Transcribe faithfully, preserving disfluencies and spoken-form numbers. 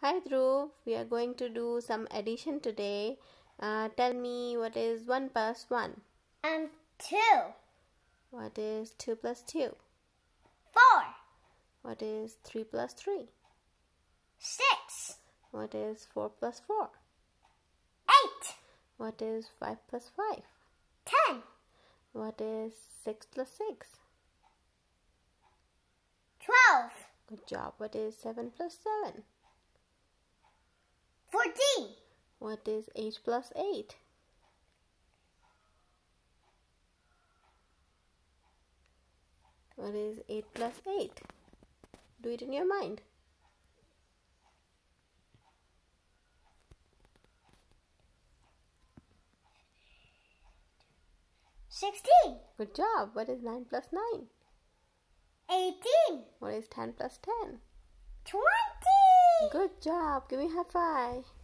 Hi Dhruv, we are going to do some addition today. Uh, tell me, what is one plus one? Um, two. What is two plus two? Four. What is three plus three? Six. What is four plus four? Eight. What is five plus five? Ten. What is six plus six? Twelve. Good job. What is seven plus seven? Fourteen. What is eight plus eight? What is eight plus eight? Do it in your mind. Sixteen. Good job. What is nine plus nine? Eighteen. What is ten plus ten? Twenty. Good job. Give me a high five.